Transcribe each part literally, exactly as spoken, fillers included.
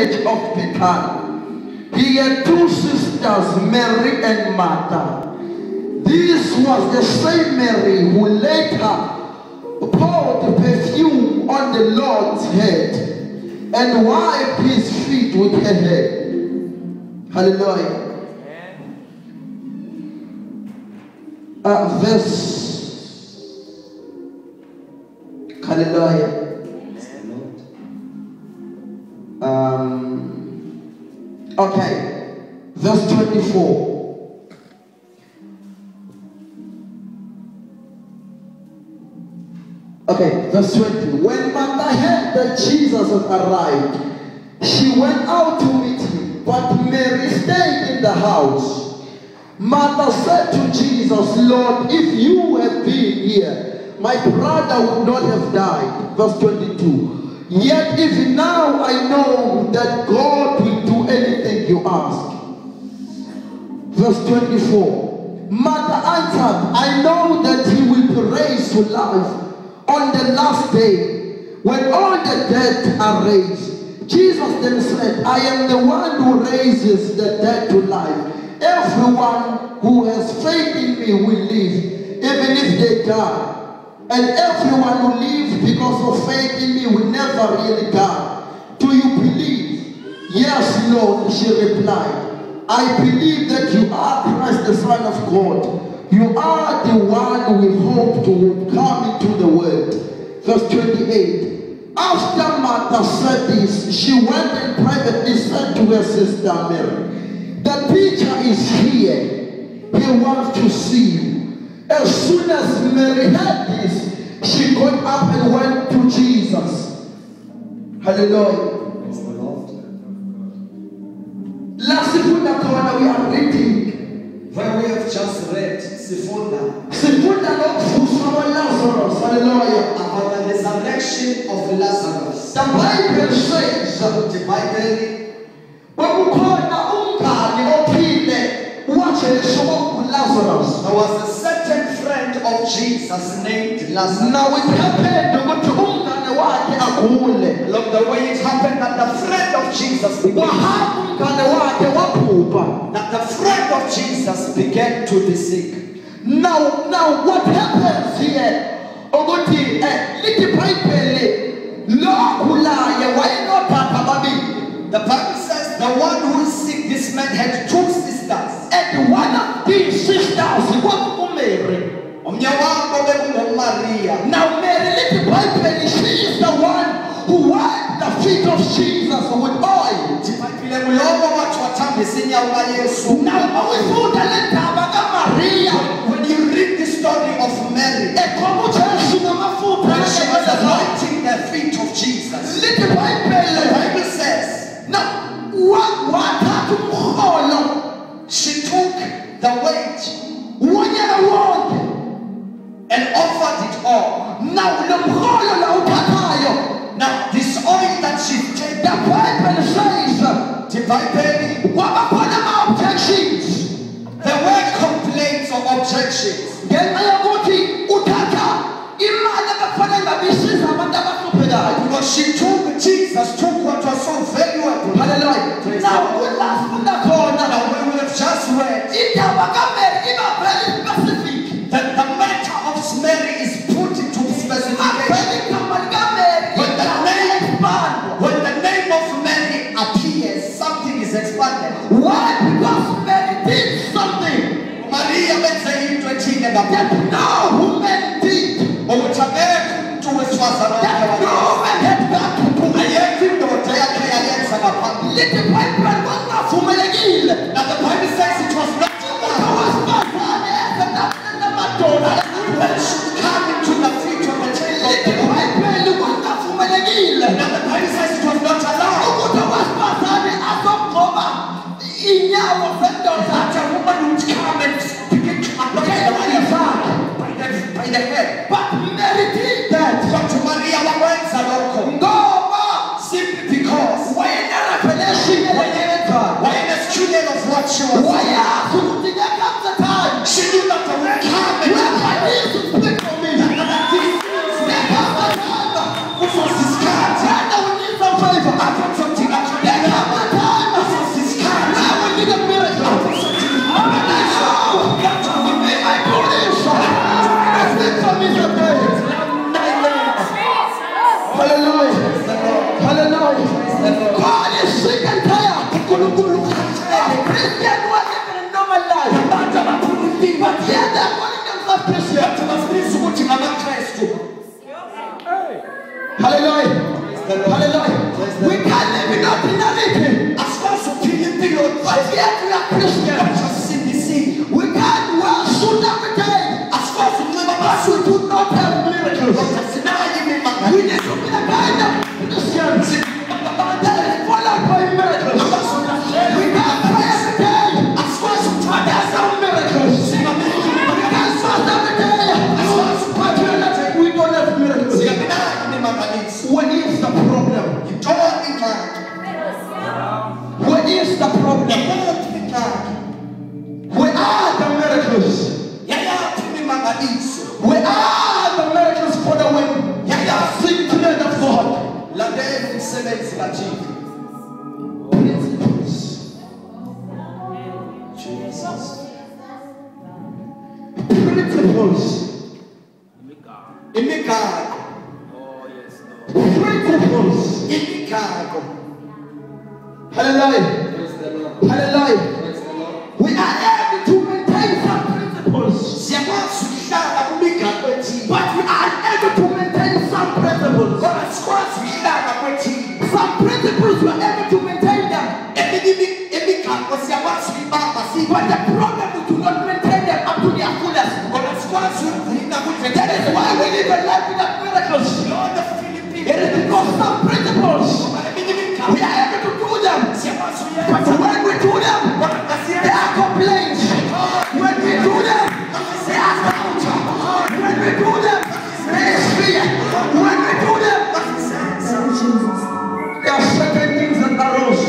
village of Bethany. He had two sisters, Mary and Martha. This was the same Mary who later poured perfume on the Lord's head and wiped his feet with her hair. Hallelujah. Uh, verse. Hallelujah. Um, okay. Verse twenty-four. Okay, verse twenty. When Martha heard that Jesus had arrived, she went out to meet him, but Mary stayed in the house. Martha said to Jesus, Lord, if you had been here, my brother would not have died. Verse twenty-two. Yet even now I know that God will do anything you ask. Verse twenty-four. Martha answered, I know that he will be raised to life on the last day, when all the dead are raised. Jesus then said, I am the one who raises the dead to life. Everyone who has faith in me will live, even if they die. And everyone who lives because of faith in me will never really die. Do you believe? Yes, Lord, she replied. I believe that you are Christ, the Son of God. You are the one we hoped would come into the world. Verse twenty-eight. After Martha said this, she went and privately said to her sister Mary, the teacher is here. He wants to see you. As soon as Mary heard this, she got up and went to Jesus. Hallelujah. Praise the Lord. Last night we are reading. Where we have just read, Sifunda, Sifunda no Lazarus. Hallelujah. About the resurrection of Lazarus. The Bible says, The Bible, Lazarus. there was a certain friend of Jesus named Lazarus. Now it happened. Look, the way it happened that the friend of Jesus began, that the friend of Jesus began to be sick. Now, now what happens here? The Bible says the one who is sick, this man had two sisters. And one of these sisters was Mary. Now Mary, little Bible, she is the one who wiped the feet of Jesus with oil. Now we found the letter about Maria. When you read the story of Mary, when she was anointing the feet of Jesus, Little Bible, the Bible says, now what what happened? she took the weight One year old and offered it all. now the Now this oil that she take, the Bible says the Bible, what about objections? there were complaints or objections. Then I am going utata imana kafananga bisiza abantu abahlupekayo. Because she took, Jesus took what was so valuable. Hallelujah. Praise Now the Lord. ulafunda khona Now when we have just read indaba kaMary iba very specific. that the matter of Mary is put into specification. When the name, when the name of Mary appears, something is expanded. Why? Because Mary did something Maria that no woman did. That no woman had done. Little Bible was not for me. Now the Bible says it was not when she came into the feet of the table. Little Bible was not for me. Now the Bible says it was not allowed that a woman would come and begin to anoint the feet by the, by the head. But Mary did that. But Maria went along. Simply because Why not a revelation? why an student of what she was Why doing. are you think that comes the time? She knew that the word come and When I need to speak for me, that this there comes the time. was discarded. When I will need some favor, I put something actually. there comes Christians, we can't well shoot every day. But we do not have miracles. We need to be the kind of Christians that is followed by miracles. We can't pray every day, but there's no miracles. We can't fast every day, but we're not, we don't have miracles. What is the problem? What is the problem? Where are the miracles? Where are the miracles for the women? Sing to them of God. Principles. Jesus. Principles. Imikado. Principles. Imikado. Hallelujah. Praise the Lord. Hallelujah. Praise the Lord. We are able to maintain some principles. But we are able to maintain some principles. Some principles we are able to maintain them. But the problem is to not maintain them up to their fullest. That is why we live a life without miracles. It is because some principles we are able to do them. But when we do them, there are complaints. When we do them, there are doubts. When we do them, there is fear. When we do them, there are certain things that arise.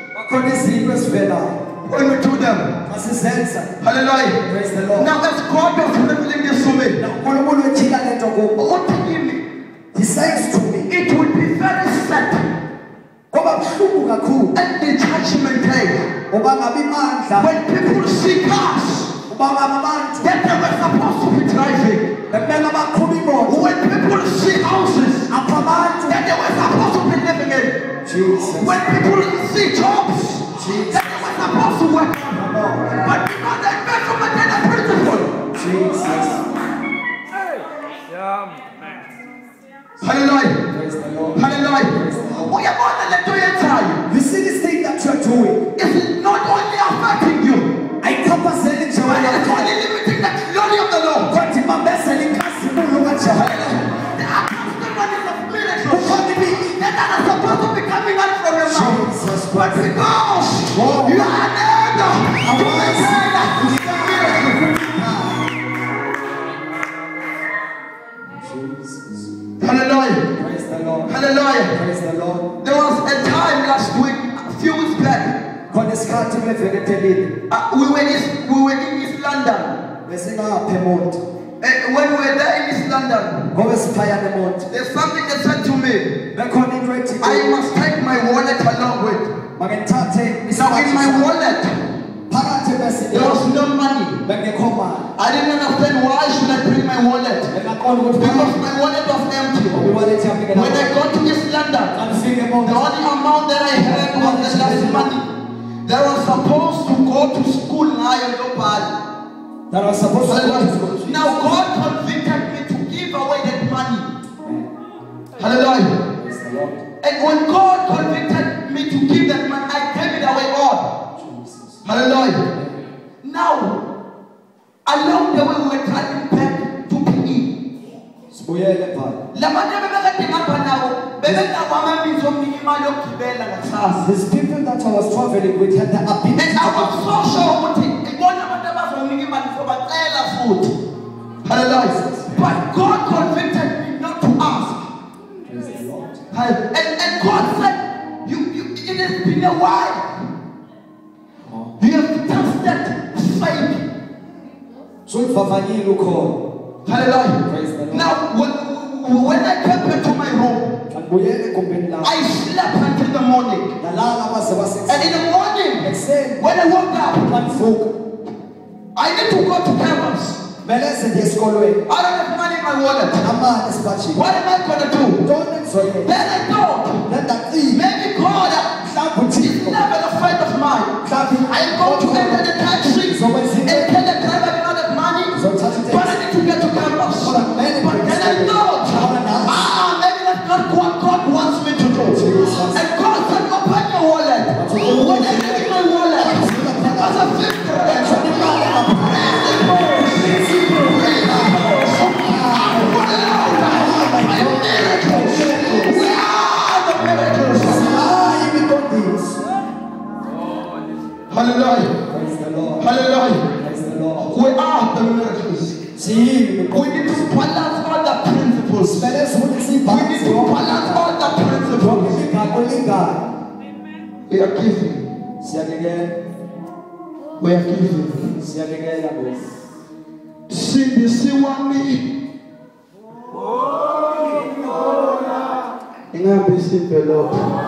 When we do them, hallelujah. Praise the Lord. Now as God was revealing this to me, what He says to me, it will be very sad at the judgment day when people see cars that they were supposed to be driving, when people see houses that they were supposed to be living in, Jesus. when people see jobs that they were supposed to work on, but because they fail to maintain a principle. Jesus. Hallelujah. Praise the Lord. Hallelujah. We are more than the entire. You see this thing that you are doing? It is not only affecting you, I can't pass any but it is only limiting the glory of the Lord. But if I'm best selling custom, look at your head. There are testimonies of miracles that are supposed to be coming out from your mouth. Jesus But Christ. because Wow. you are unable to maintain that miracle. Jesus. Hallelujah. Praise the Lord. Hallelujah. Praise the Lord. There was a time last week, a few weeks back, Con escati me venetelini. uh, we, were in, we were in East London. Vesina pemont. And when we were there in East London, Come spaya the mont. there's something that said to me, Becon in ready. I must take my wallet along with. Magentate. Now in my wallet, Parate besi. there was no money. Benge koma. I didn't understand why should I bring my wallet. Benge kon would Because my wallet was empty. We want to tell me When I got to East London, and feel the the mont. only amount that I had was the last money. That was supposed to go to school now in Lopal. That was supposed to go to school. Now God convicted me to give away that money. Hallelujah. Praise the Lord. And when God convicted me to give that money, I gave it away all. Jesus. Hallelujah. Now, along the way we were traveling back to P E. Sibuyele phala. Lamanye bebekade ngapha nawo bebenawo amabhizi omninimali yokugibela ngakusasa. These people that I was traveling with had the ability And I was so sure ukuthi ibona abantu abazonika imali for bacela futhi. Hallelujah. But God convicted me not to ask. Praise the Lord. And, and God said, you, you, it has been a while. You have tested faith. So ifafanyile ukhona. Hallelujah. Praise the Lord. Now, when, when I came back to my room, Ngibuyele egumbini lami. I slept until the morning. Nalala baze base. And in the morning, Ekuseni when I woke up, ngivuka. I need to go to campus. Beleze nje esikolweni. I don't have money in my wallet. Amani esipatshini. What am I going to do? Don't enjoy. Then I thought, Let that eat. maybe God Mhlawumbe is uThixo. never a friend of mine. Mhlawumbe I am going to enter the taxi and tell the driver I don't have money, but I need to get to campus. But then I thought, ah, maybe that's not what God wants me to do. And God said, open your wallet. When I look in my wallet, there was a Hallelujah. Praise the Lord. Hallelujah. Praise the Lord. We are the miracles. Sim. We need to balance all the principles. We need to balance all the principles. We are giving. We are giving. See the see one me. Inga bisi belok.